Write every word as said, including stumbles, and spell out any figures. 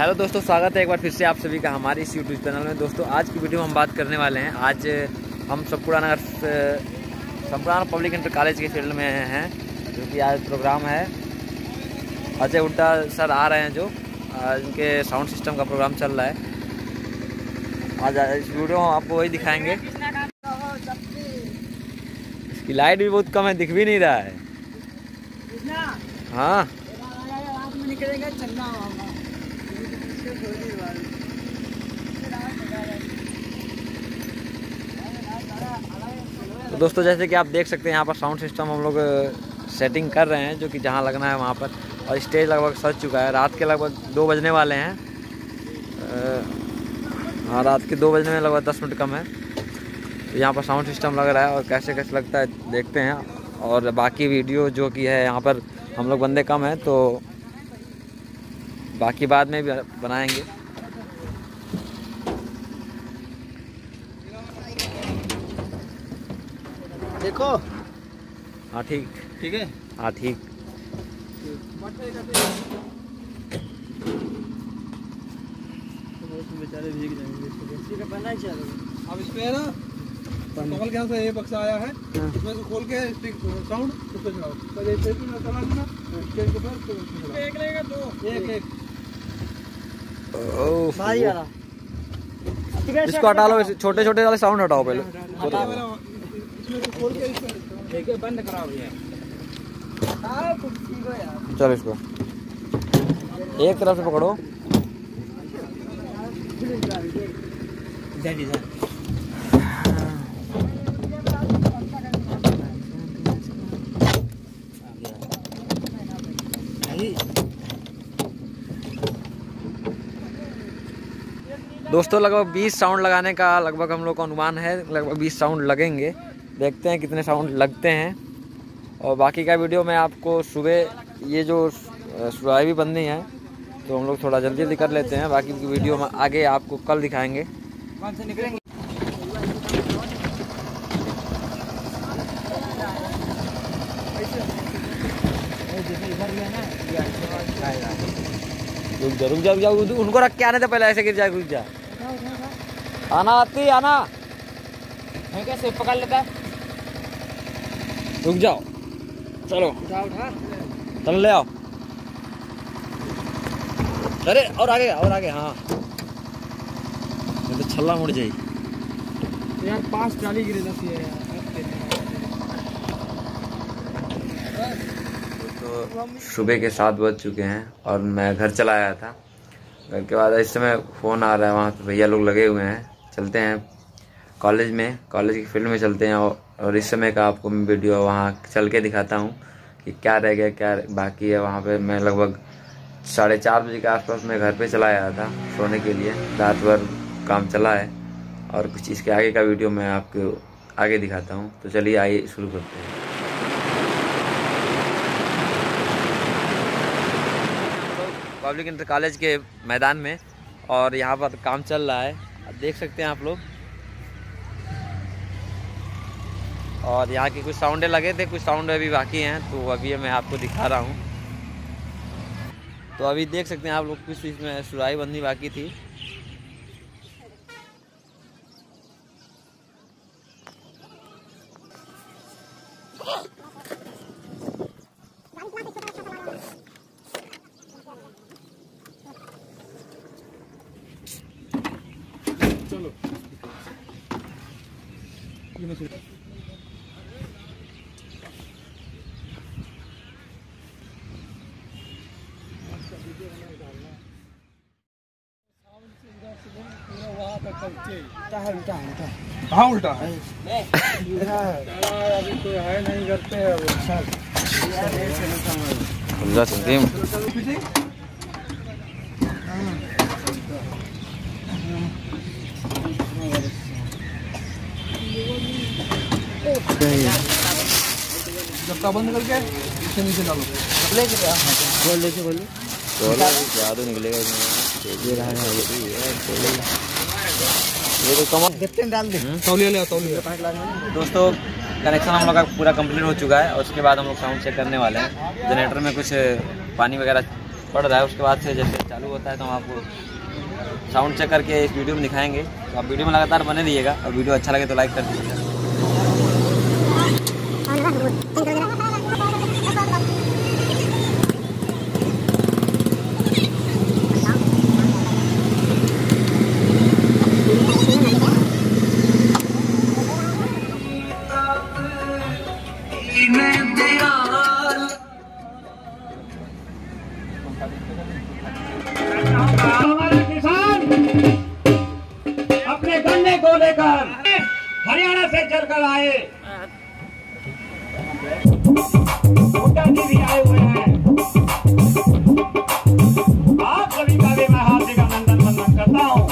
Hello दोस्तों, स्वागत है एक बार फिर से आप सभी का हमारे इस यूट्यूब चैनल में। दोस्तों आज की वीडियो में हम बात करने वाले हैं। आज हम Sampurna Nagar Sampurna public inter college के फील्ड में हैं, जो कि आज प्रोग्राम है। अजय हुड्डा सर आ रहे हैं, जो उनके साउंड सिस्टम का प्रोग्राम चल रहा है। आज इस वीडियो में आपको वही दिखाएंगे। इसकी लाइट भी बहुत कम है, दिख भी नहीं रहा है। हाँ तो दोस्तों जैसे कि आप देख सकते हैं, यहाँ पर साउंड सिस्टम हम लोग सेटिंग कर रहे हैं, जो कि जहाँ लगना है वहाँ पर। और स्टेज लगभग सज चुका है। रात के लगभग दो बजने वाले हैं। हाँ, रात के दो बजने में लगभग दस मिनट कम है। तो यहाँ पर साउंड सिस्टम लग रहा है और कैसे कैसे लगता है देखते हैं। और बाकी वीडियो जो कि है, यहाँ पर हम लोग बंदे कम हैं, तो बाकी बाद में भी बनाएंगे। देखो। हाँ ठीक ठीक है। हाँ ठीक। बेचारे भीग जाएंगे। अब इस पे है ना, कमल के यहाँ से ये बक्सा आया है, इसमें से खोल के स्टिक साउंड उस पे चलाओ। पहले इस पे चला देना, स्टेज के ऊपर एक रहेगा, दो एक एक भाई वाला। इसको हटा लो, छोटे छोटे वाले साउंड हटाओ पहले। खोल के देखिए, बंद कराओ भैया। चलो इसको एक तरफ से पकड़ो। दोस्तों लगभग बीस साउंड लगाने का लगभग हम लोग का अनुमान है। लगभग बीस साउंड लगेंगे। देखते हैं कितने साउंड लगते हैं। और बाकी का वीडियो में आपको सुबह, ये जो सुराही भी बननी है, तो हम लोग थोड़ा जल्दी जल्दी कर लेते हैं। बाकी की वीडियो में आगे आपको कल दिखाएंगे। कौन से निकलेंगे? रुक जा रुक जा रुक जा, उनको रख के आने तो पहले ऐसे गिर जाए। रुक जा, आना आती आना, कैसे पकड़ लेता है? रुक जाओ। चलो उठा उठा, चलो ले आओ। अरे और आगे और आगे। हाँ तो छल्ला मुड़ जाए यार। पांच ट्राली गिरे दस ये यार। तो सुबह के सात बज चुके हैं और मैं घर चला आया था। घर के बाद इस समय फ़ोन आ रहा है, वहाँ पे भैया लोग लगे हुए हैं। चलते हैं कॉलेज में, कॉलेज की फील्ड में चलते हैं। और इस समय का आपको मैं वीडियो वहाँ चल के दिखाता हूँ कि क्या रह गया, क्या बाकी है वहाँ पे। मैं लगभग साढ़े चार बजे के आसपास मैं घर पे चला आया था सोने के लिए। रात भर काम चला है और कुछ इसके आगे का वीडियो मैं आपको आगे दिखाता हूँ। तो चलिए आइए शुरू करते हैं। पब्लिक इंटर कॉलेज के मैदान में, और यहाँ पर काम चल रहा है, आप देख सकते हैं आप लोग। और यहाँ की कुछ साउंडें लगे थे, कुछ साउंड अभी बाकी हैं, तो अभी मैं आपको दिखा रहा हूँ। तो अभी देख सकते हैं आप लोग, कुछ इसमें सुराही बंदी बाकी थी। चलो कहाँ उल्टा है? अभी तो है नहीं करते हैं। जब बंद करके नीचे नीचे डालो। बोल लेके बोलिए, जादू निकलेगा ये रहा है। ये तो कमर कितने डाल दे, तौलिया ले तौलिया। दोस्तों कनेक्शन हम लोग का पूरा कंप्लीट हो चुका है और उसके बाद हम लोग साउंड चेक करने वाले हैं। जनरेटर में कुछ पानी वगैरह पड़ रहा है। उसके बाद से जैसे चालू होता है तो हम आपको साउंड चेक करके इस वीडियो में दिखाएंगे। तो आप वीडियो में लगातार बने रहिएगा और वीडियो अच्छा लगे तो लाइक कर दीजिएगा। हमारे किसान अपने गन्ने को लेकर हरियाणा से चलकर आए, भुट्टा जी भी आए हुए हैं। आप सभी का भी मैं हार्दिक अभिनंदन वंदन करता हूँ।